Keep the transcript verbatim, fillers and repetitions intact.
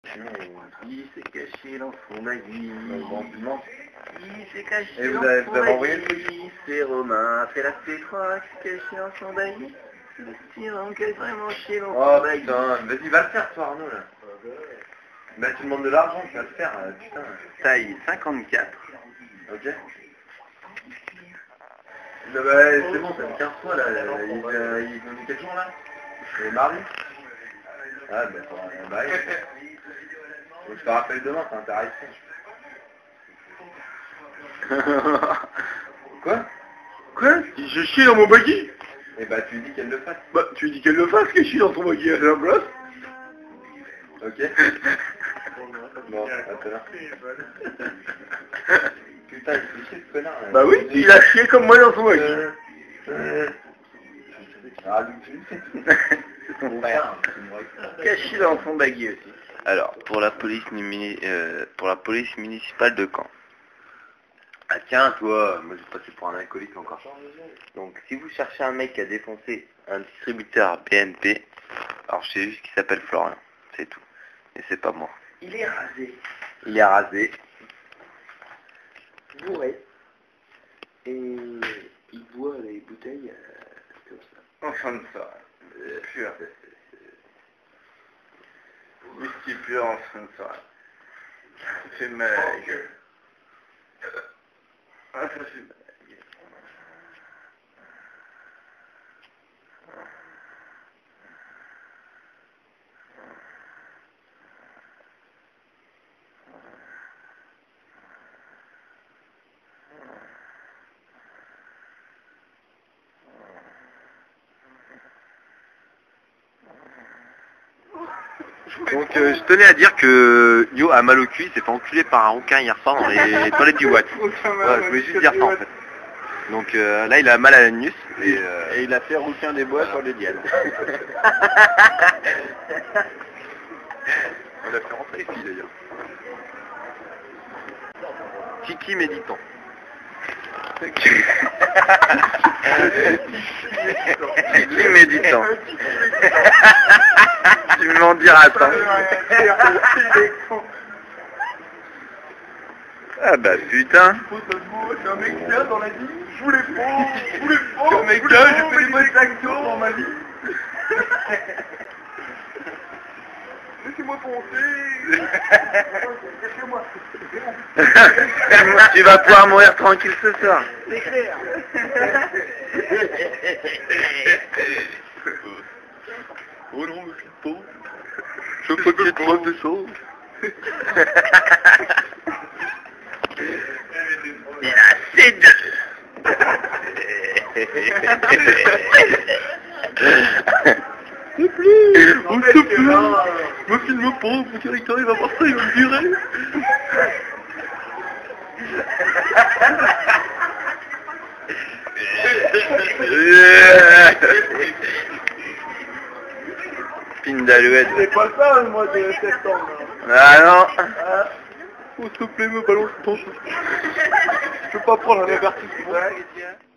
Il s'est caché dans son baggy. Bon, Il s'est caché Et vous dans avez- son vous avez envoyé le baggy. C'est Romain, fait la C trois, qui s'est caché dans son baggy. C'est le tyran qui est vraiment chier dans Oh son baggy. putain, vas-y, va le faire toi Arnaud là. Bah tu demandes de l'argent, tu vas le faire, euh, putain. Taille cinquante-quatre. Ok. Bah, bah, c'est bon, ça fait quinze fois là, il, euh, il donne quel jour là? C'est mardi. Ah bah, euh, bah oui. Je te rappelle demain, c'est intéressant. Quoi? Quoi? Je chie dans mon baggy? Et bah tu lui dis qu'elle le fasse. Bah tu lui dis qu'elle le fasse, que je chie dans son baggy à la place. Ok. Bon, à tout à l'heure. Putain, il fait chier ce connard là. Bah oui, il a chié comme moi dans son baggy. Euh, euh, Ah, donc tu C'est son frère. Caché dans son baggy aussi. Alors, pour la police, muni- euh, pour la police municipale de Caen. Ah tiens, toi, moi j'ai passé pour un alcoolique encore. Donc, si vous cherchez un mec qui a défoncé un distributeur B N P, alors je sais juste qu'il s'appelle Florian, c'est tout. Et c'est pas moi. Il est rasé, Il est rasé. bourré, et il boit les bouteilles euh, comme ça. En fin de soirée. Euh, Pur. Whisky pur en fin de soirée. Ça fait mal à la gueule. Ah, ça fait mal à la gueule. Donc, euh, je tenais à dire que Yo a mal au cul, il s'est fait enculer par un rouquin hier soir dans les toilettes du Watt. Voilà, je voulais juste dire ça en fait. Donc euh, là, il a mal à l'anus et, euh, Et il a fait rouquin des bois sur les dièles. on l'a fait rentrer les filles d'ailleurs. Kiki méditant. Kiki méditant. Tu m'en diras tant. Ah bah putain. C'est un mec bien dans la vie, je vous les prends, je vous les prends. C'est un mec bien, j'ai fait des bonnes actions dans ma vie. Laissez-moi foncer. Laissez-moi. Tu vas pouvoir mourir tranquille ce soir. C'est clair. Oh non, me file pas. Je peux que te preuve de choses. Il y en a assez de... S'il te plaît, on te plaît, me filme pas, mon directeur il va voir ça, il va me virer. Pine d'alouette. C'est pas ça le mois de septembre. Ah non. Ah. Oh, s'il te plaît, me balance ton. Je peux pas prendre un avertissement.